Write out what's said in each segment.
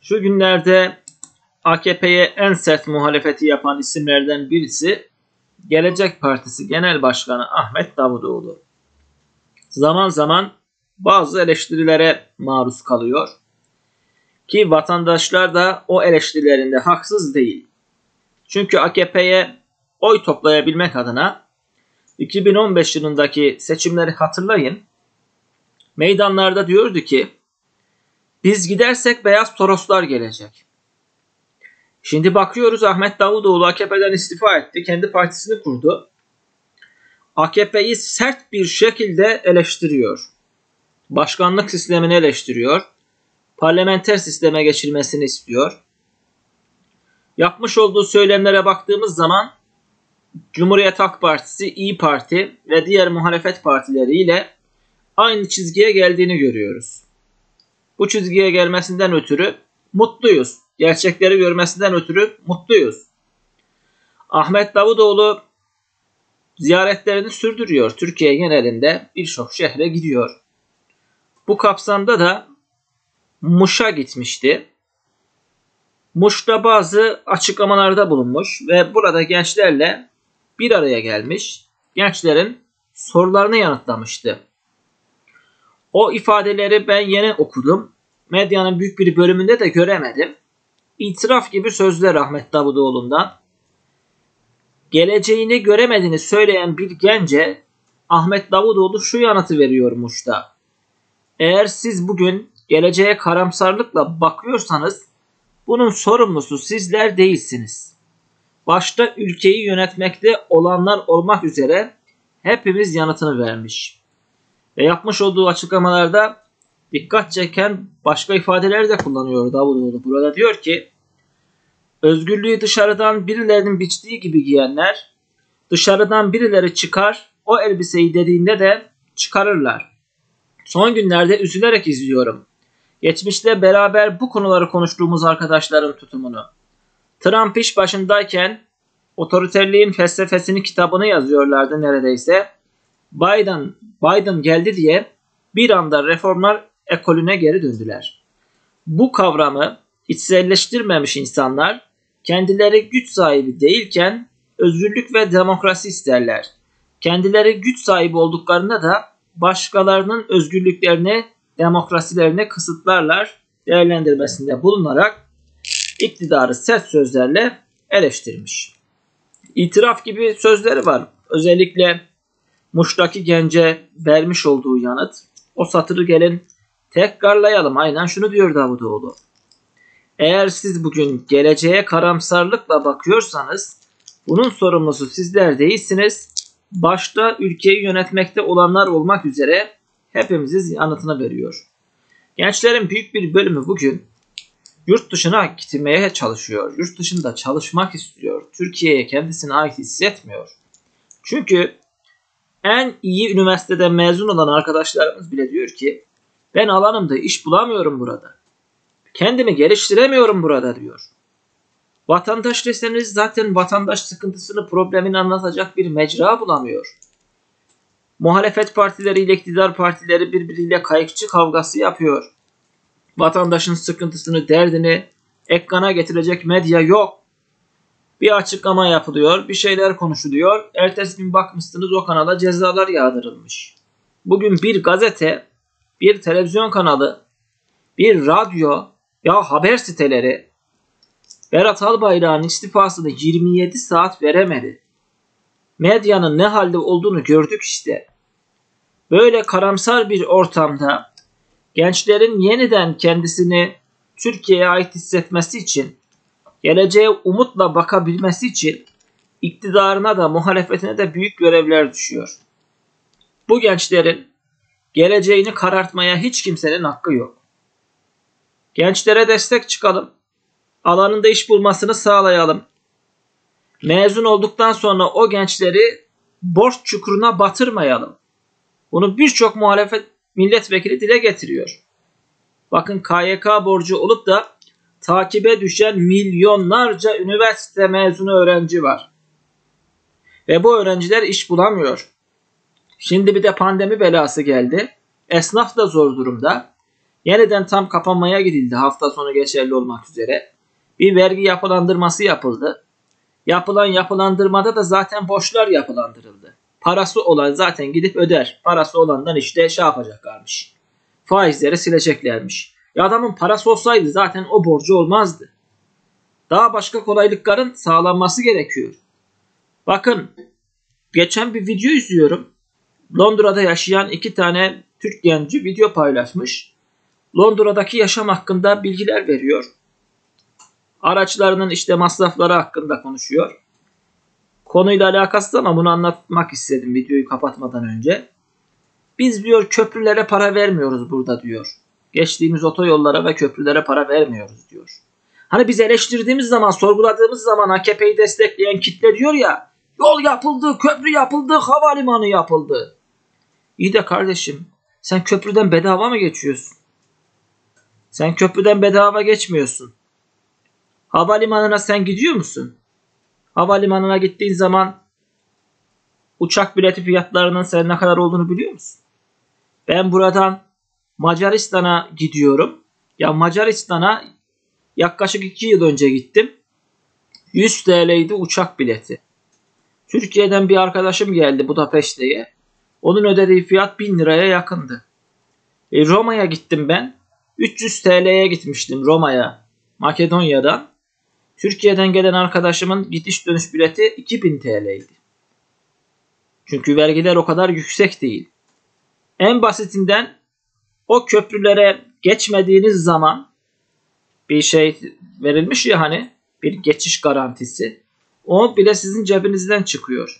Şu günlerde AKP'ye en sert muhalefeti yapan isimlerden birisi Gelecek Partisi Genel Başkanı Ahmet Davutoğlu. Zaman zaman bazı eleştirilere maruz kalıyor ki vatandaşlar da o eleştirilerinde haksız değil. Çünkü AKP'ye oy toplayabilmek adına 2015 yılındaki seçimleri hatırlayın. Meydanlarda diyordu ki biz gidersek beyaz Toroslar gelecek. Şimdi bakıyoruz Ahmet Davutoğlu AKP'den istifa etti. Kendi partisini kurdu. AKP'yi sert bir şekilde eleştiriyor. Başkanlık sistemini eleştiriyor. Parlamenter sisteme geçilmesini istiyor. Yapmış olduğu söylemlere baktığımız zaman Cumhuriyet Halk Partisi, İYİ Parti ve diğer muhalefet partileriyle aynı çizgiye geldiğini görüyoruz. Bu çizgiye gelmesinden ötürü mutluyuz. Gerçekleri görmesinden ötürü mutluyuz. Ahmet Davutoğlu ziyaretlerini sürdürüyor. Türkiye genelinde birçok şehre gidiyor. Bu kapsamda da Muş'a gitmişti. Muş'ta bazı açıklamalarda bulunmuş ve burada gençlerle bir araya gelmiş. Gençlerin sorularını yanıtlamıştı. O ifadeleri ben yeni okudum. Medyanın büyük bir bölümünde de göremedim. İtiraf gibi sözler Ahmet Davutoğlu'ndan. Geleceğini göremediğini söyleyen bir gence Ahmet Davutoğlu şu yanıtı veriyormuş da. Eğer siz bugün geleceğe karamsarlıkla bakıyorsanız bunun sorumlusu sizler değilsiniz. Başta ülkeyi yönetmekte olanlar olmak üzere hepimiz yanıtını vermiş. Ve yapmış olduğu açıklamalarda dikkat çeken başka ifadeler de kullanıyor Davutoğlu. Burada diyor ki özgürlüğü dışarıdan birilerinin biçtiği gibi giyenler dışarıdan birileri çıkar o elbiseyi dediğinde de çıkarırlar. Son günlerde üzülerek izliyorum. Geçmişte beraber bu konuları konuştuğumuz arkadaşların tutumunu. Trump iş başındayken otoriterliğin felsefesini kitabını yazıyorlardı neredeyse. Biden geldi diye bir anda reformlar ekolüne geri döndüler. Bu kavramı içselleştirmemiş insanlar kendileri güç sahibi değilken özgürlük ve demokrasi isterler. Kendileri güç sahibi olduklarında da başkalarının özgürlüklerini, demokrasilerini kısıtlarlar değerlendirmesinde bulunarak iktidarı sert sözlerle eleştirmiş. İtiraf gibi sözleri var. Özellikle Muş'taki gence vermiş olduğu yanıt. O satırı gelin tekrarlayalım. Aynen şunu diyor Davutoğlu. Eğer siz bugün geleceğe karamsarlıkla bakıyorsanız bunun sorumlusu sizler değilsiniz. Başta ülkeyi yönetmekte olanlar olmak üzere hepimiz yanıtını veriyor. Gençlerin büyük bir bölümü bugün yurt dışına gitmeye çalışıyor. Yurt dışında çalışmak istiyor. Türkiye'ye kendisine ait hissetmiyor. Çünkü en iyi üniversiteden mezun olan arkadaşlarımız bile diyor ki ben alanımda iş bulamıyorum burada. Kendimi geliştiremiyorum burada diyor. Vatandaş deseniz zaten vatandaş sıkıntısını, problemini anlatacak bir mecra bulamıyor. Muhalefet partileriyle iktidar partileri birbiriyle kayıkçı kavgası yapıyor. Vatandaşın sıkıntısını, derdini ekrana getirecek medya yok. Bir açıklama yapılıyor, bir şeyler konuşuluyor. Ertesi gün bakmışsınız o kanala cezalar yağdırılmış. Bugün bir gazete, bir televizyon kanalı, bir radyo, ya haber siteleri Berat Albayrak'ın istifasını 27 saat veremedi. Medyanın ne halde olduğunu gördük işte. Böyle karamsar bir ortamda gençlerin yeniden kendisini Türkiye'ye ait hissetmesi için, geleceğe umutla bakabilmesi için iktidarına da muhalefetine de büyük görevler düşüyor. Bu gençlerin geleceğini karartmaya hiç kimsenin hakkı yok. Gençlere destek çıkalım. Alanında iş bulmasını sağlayalım. Mezun olduktan sonra o gençleri borç çukuruna batırmayalım. Bunu birçok muhalefet milletvekili dile getiriyor. Bakın KYK borcu olup da takibe düşen milyonlarca üniversite mezunu öğrenci var. Ve bu öğrenciler iş bulamıyor. Şimdi bir de pandemi belası geldi. Esnaf da zor durumda. Yeniden tam kapanmaya gidildi, hafta sonu geçerli olmak üzere. Bir vergi yapılandırması yapıldı. Yapılan yapılandırmada da zaten borçlar yapılandırıldı. Parası olan zaten gidip öder. Parası olandan işte şey yapacaklarmış. Faizleri sileceklermiş. Adamın parası olsaydı zaten o borcu olmazdı. Daha başka kolaylıkların sağlanması gerekiyor. Bakın, geçen bir video izliyorum. Londra'da yaşayan 2 tane Türk genci video paylaşmış. Londra'daki yaşam hakkında bilgiler veriyor. Araçlarının işte masrafları hakkında konuşuyor. Konuyla alakasız ama bunu anlatmak istedim videoyu kapatmadan önce. Biz diyor köprülere para vermiyoruz burada diyor. Geçtiğimiz otoyollara ve köprülere para vermiyoruz diyor. Hani biz eleştirdiğimiz zaman, sorguladığımız zaman AKP'yi destekleyen kitle diyor ya, yol yapıldı, köprü yapıldı, havalimanı yapıldı. İyi de kardeşim, sen köprüden bedava mı geçiyorsun? Sen köprüden bedava geçmiyorsun. Havalimanına sen gidiyor musun? Havalimanına gittiğin zaman uçak bileti fiyatlarının sen ne kadar olduğunu biliyor musun? Ben buradan Macaristan'a gidiyorum. Ya Macaristan'a yaklaşık 2 yıl önce gittim. 100 TL'ydi uçak bileti. Türkiye'den bir arkadaşım geldi Budapeşte'ye. Onun ödediği fiyat 1000 liraya yakındı. Roma'ya gittim ben. 300 TL'ye gitmiştim Roma'ya, Makedonya'dan. Türkiye'den gelen arkadaşımın gidiş dönüş bileti 2000 TL'ydi. Çünkü vergiler o kadar yüksek değil. En basitinden o köprülere geçmediğiniz zaman bir şey verilmiş ya, hani bir geçiş garantisi. O bile sizin cebinizden çıkıyor.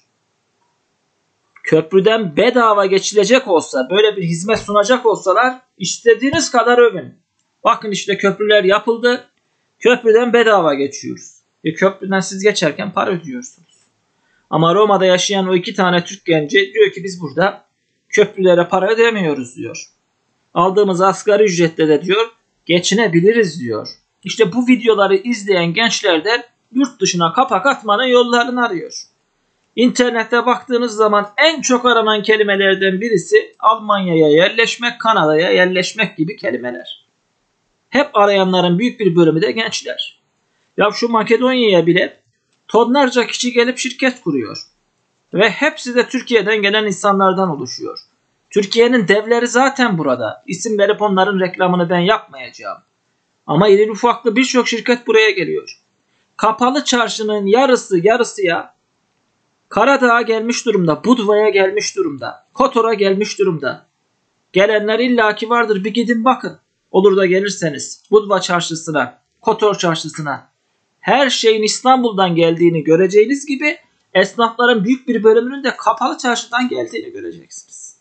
Köprüden bedava geçilecek olsa, böyle bir hizmet sunacak olsalar istediğiniz kadar övün. Bakın işte köprüler yapıldı. Köprüden bedava geçiyoruz. Köprüden siz geçerken para ödüyorsunuz. Ama Roma'da yaşayan o 2 tane Türk genci diyor ki biz burada köprülere para ödemiyoruz diyor. Aldığımız asgari ücretle de diyor geçinebiliriz diyor. İşte bu videoları izleyen gençler de yurt dışına kapak atmanın yollarını arıyor. İnternette baktığınız zaman en çok aranan kelimelerden birisi Almanya'ya yerleşmek, Kanada'ya yerleşmek gibi kelimeler. Hep arayanların büyük bir bölümü de gençler. Ya şu Makedonya'ya bile tonlarca kişi gelip şirket kuruyor. Ve hepsi de Türkiye'den gelen insanlardan oluşuyor. Türkiye'nin devleri zaten burada. İsim verip onların reklamını ben yapmayacağım. Ama iri ufaklı birçok şirket buraya geliyor. Kapalı çarşının yarısıya Karadağ'a gelmiş durumda, Budva'ya gelmiş durumda, Kotor'a gelmiş durumda. Gelenler illaki vardır, bir gidin bakın. Olur da gelirseniz Budva çarşısına, Kotor çarşısına, her şeyin İstanbul'dan geldiğini göreceğiniz gibi esnafların büyük bir bölümünün de kapalı çarşıdan geldiğini göreceksiniz.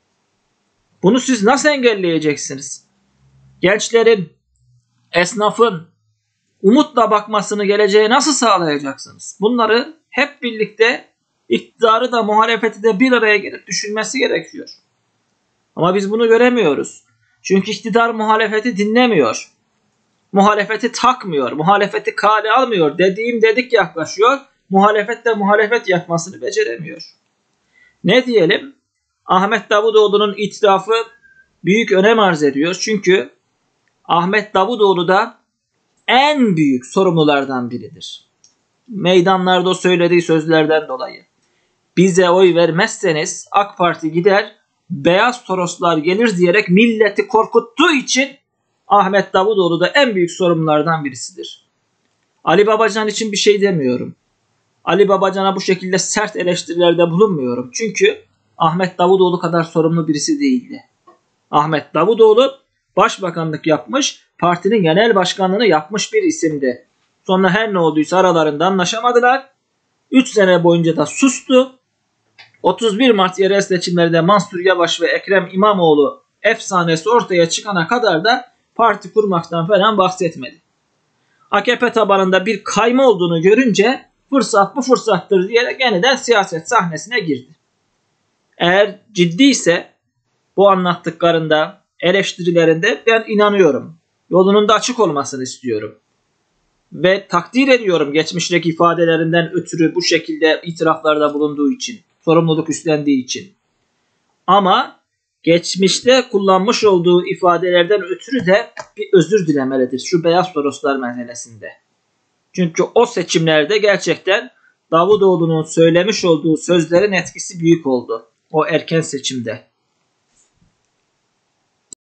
Bunu siz nasıl engelleyeceksiniz? Gençlerin, esnafın umutla bakmasını geleceğe nasıl sağlayacaksınız? Bunları hep birlikte iktidarı da muhalefeti de bir araya gelip düşünmesi gerekiyor. Ama biz bunu göremiyoruz. Çünkü iktidar muhalefeti dinlemiyor. Muhalefeti takmıyor. Muhalefeti kale almıyor. Dediğim dedik yaklaşıyor. Muhalefet de muhalefet yapmasını beceremiyor. Ne diyelim? Ahmet Davutoğlu'nun itirafı büyük önem arz ediyor. Çünkü Ahmet Davutoğlu da en büyük sorumlulardan biridir. Meydanlarda o söylediği sözlerden dolayı. Bize oy vermezseniz AK Parti gider, beyaz toroslar gelir diyerek milleti korkuttuğu için Ahmet Davutoğlu da en büyük sorumlulardan birisidir. Ali Babacan için bir şey demiyorum. Ali Babacan'a bu şekilde sert eleştirilerde bulunmuyorum. Çünkü Ahmet Davutoğlu kadar sorumlu birisi değildi. Ahmet Davutoğlu başbakanlık yapmış, partinin genel başkanlığını yapmış bir isimdi. Sonra her ne olduysa aralarında anlaşamadılar. 3 sene boyunca da sustu. 31 Mart yerel seçimlerinde Mansur Yavaş ve Ekrem İmamoğlu efsanesi ortaya çıkana kadar da parti kurmaktan falan bahsetmedi. AKP tabanında bir kayma olduğunu görünce fırsat bu fırsattır diyerek yeniden siyaset sahnesine girdi. Eğer ciddiyse bu anlattıklarında, eleştirilerinde ben inanıyorum. Yolunun da açık olmasını istiyorum. Ve takdir ediyorum geçmişteki ifadelerinden ötürü bu şekilde itiraflarda bulunduğu için, sorumluluk üstlendiği için. Ama geçmişte kullanmış olduğu ifadelerden ötürü de bir özür dilemelidir şu beyaz Toroslar meselesinde. Çünkü o seçimlerde gerçekten Davutoğlu'nun söylemiş olduğu sözlerin etkisi büyük oldu. O erken seçimde.